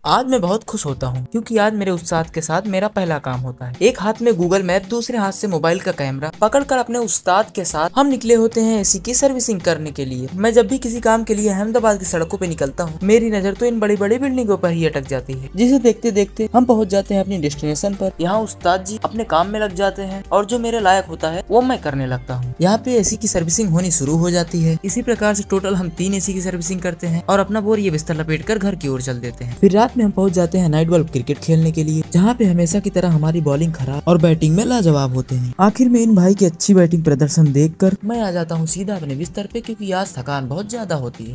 आज मैं बहुत खुश होता हूँ क्योंकि आज मेरे उस्ताद के साथ मेरा पहला काम होता है। एक हाथ में गूगल मैप, दूसरे हाथ से मोबाइल का कैमरा पकड़कर अपने उस्ताद के साथ हम निकले होते हैं एसी की सर्विसिंग करने के लिए। मैं जब भी किसी काम के लिए अहमदाबाद की सड़कों पे निकलता हूँ, मेरी नजर तो इन बड़ी बड़ी बिल्डिंगों पर ही अटक जाती है, जिसे देखते देखते हम पहुँच जाते हैं अपनी डेस्टिनेशन पर। यहाँ उस्ताद जी अपने काम में लग जाते हैं और जो मेरे लायक होता है वो मैं करने लगता हूँ। यहाँ पे एसी की सर्विसिंग होनी शुरू हो जाती है। इसी प्रकार से टोटल हम 3 एसी की सर्विसिंग करते हैं और अपना बोरिया बिस्तर लपेट कर घर की ओर चल देते हैं। फिर रात में हम पहुंच जाते हैं नाइट बॉल क्रिकेट खेलने के लिए, जहाँ पे हमेशा की तरह हमारी बॉलिंग खराब और बैटिंग में लाजवाब होते हैं। आखिर में इन भाई की अच्छी बैटिंग प्रदर्शन देखकर मैं आ जाता हूँ सीधा अपने बिस्तर पे, क्योंकि आज थकान बहुत ज्यादा होती है।